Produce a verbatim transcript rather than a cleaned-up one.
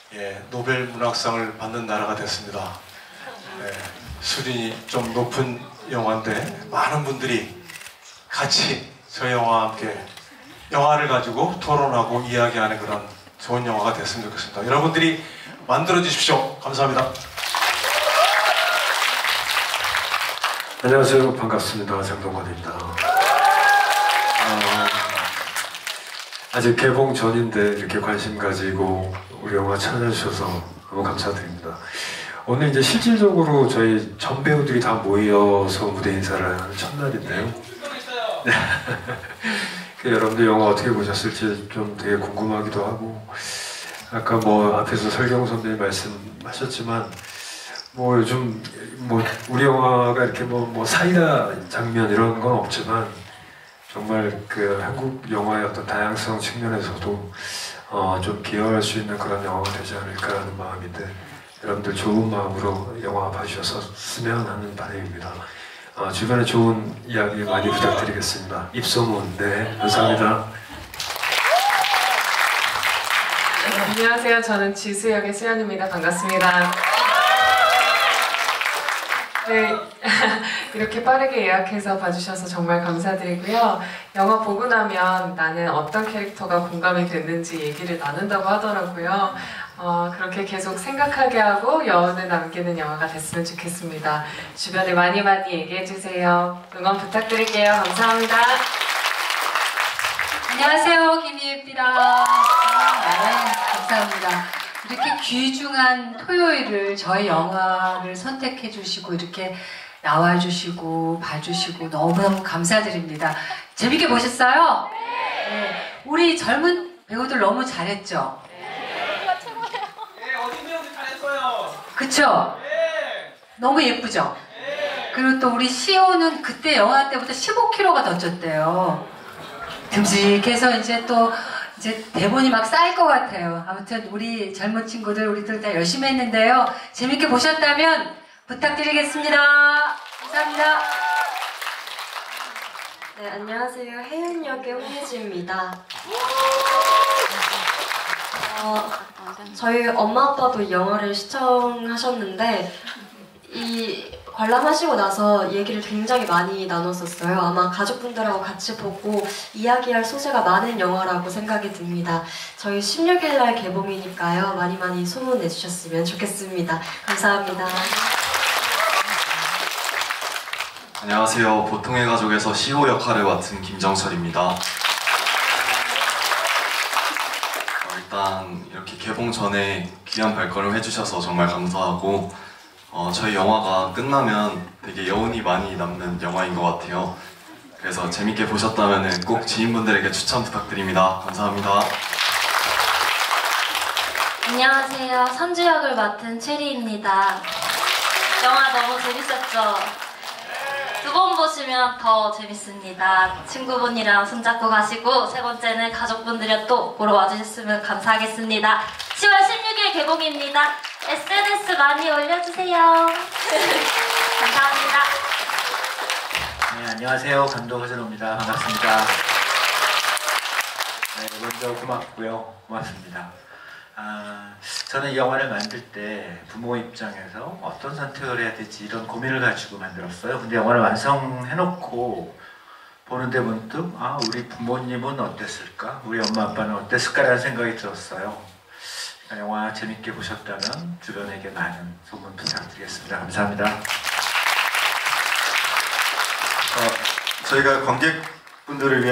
예, 노벨 문학상을 받는 나라가 됐습니다. 예, 수준이 좀 높은 영화인데 많은 분들이 같이 저 영화와 함께 영화를 가지고 토론하고 이야기하는 그런 좋은 영화가 됐으면 좋겠습니다. 여러분들이 만들어 주십시오. 감사합니다. 안녕하세요. 반갑습니다. 장동건입니다. 어, 아직 개봉 전인데 이렇게 관심 가지고 우리 영화 찾아주셔서 너무 감사드립니다. 오늘 이제 실질적으로 저희 전 배우들이 다 모여서 무대 인사를 하는 첫날인데요. 그 여러분들 영화 어떻게 보셨을지 좀 되게 궁금하기도 하고, 아까 뭐 앞에서 설경 선배님 말씀하셨지만 뭐 요즘 뭐 우리 영화가 이렇게 뭐, 뭐 사이다 장면 이런 건 없지만 정말 그 한국 영화의 어떤 다양성 측면에서도 어 좀 기여할 수 있는 그런 영화가 되지 않을까 하는 마음인데, 여러분들 좋은 마음으로 영화 봐주셨으면 하는 바람입니다. 어, 주변에 좋은 이야기 많이 부탁드리겠습니다. 입소문. 네, 감사합니다. 네, 안녕하세요. 저는 지수 역의 수연입니다. 반갑습니다. 네, 이렇게 빠르게 예약해서 봐주셔서 정말 감사드리고요. 영화 보고 나면 나는 어떤 캐릭터가 공감이 됐는지 얘기를 나눈다고 하더라고요. 어, 그렇게 계속 생각하게 하고 여운을 남기는 영화가 됐으면 좋겠습니다. 주변에 많이 많이 얘기해주세요. 응원 부탁드릴게요. 감사합니다. 안녕하세요. 김희애입니다. 네, 감사합니다. 이렇게 귀중한 토요일을 저희 영화를 선택해 주시고 이렇게 나와주시고 봐주시고 너무너무 감사드립니다. 재밌게 보셨어요? 네. 우리 젊은 배우들 너무 잘했죠? 네, 어린 배우들 잘했어요. 그쵸? 네. 너무 예쁘죠? 네. 그리고 또 우리 시호는 그때 영화 때보다 십오 킬로그램가 더 쪘대요. 듬직해서 이제 또 이제 대본이 막 쌓일 것 같아요. 아무튼 우리 젊은 친구들 우리들 다 열심히 했는데요. 재밌게 보셨다면 부탁드리겠습니다. 감사합니다. 네, 안녕하세요. 혜윤 역의 홍혜지입니다. 어, 저희 엄마 아빠도 이 영화를 시청하셨는데 이 관람하시고 나서 얘기를 굉장히 많이 나눴었어요. 아마 가족분들하고 같이 보고 이야기할 소재가 많은 영화라고 생각이 듭니다. 저희 십육 일 날 개봉이니까요. 많이 많이 소문 내주셨으면 좋겠습니다. 감사합니다. 안녕하세요. 보통의 가족에서 시호 역할을 맡은 김정철입니다. 어, 일단 이렇게 개봉 전에 귀한 발걸음 해주셔서 정말 감사하고, 어, 저희 영화가 끝나면 되게 여운이 많이 남는 영화인 것 같아요. 그래서 재밌게 보셨다면 꼭 지인분들에게 추천 부탁드립니다. 감사합니다. 안녕하세요. 선주 역을 맡은 체리입니다. 영화 너무 재밌었죠? 두 번 보시면 더 재밌습니다. 친구분이랑 손잡고 가시고, 세 번째는 가족분들이 또 보러 와주셨으면 감사하겠습니다. 시월 십육 일 개봉입니다. 에스엔에스 많이 올려주세요. 감사합니다. 네, 안녕하세요. 감독 허준호입니다. 반갑습니다. 네, 먼저 고맙고요. 고맙습니다. 아, 저는 이 영화를 만들 때 부모 입장에서 어떤 선택을 해야 될지 이런 고민을 가지고 만들었어요. 근데 영화를 완성해놓고 보는데 문득 아, 우리 부모님은 어땠을까? 우리 엄마 아빠는 어땠을까라는 생각이 들었어요. 그러니까 영화 재밌게 보셨다면 주변에게 많은 소문 부탁드리겠습니다. 감사합니다. 어, 저희가 관객분들을 위해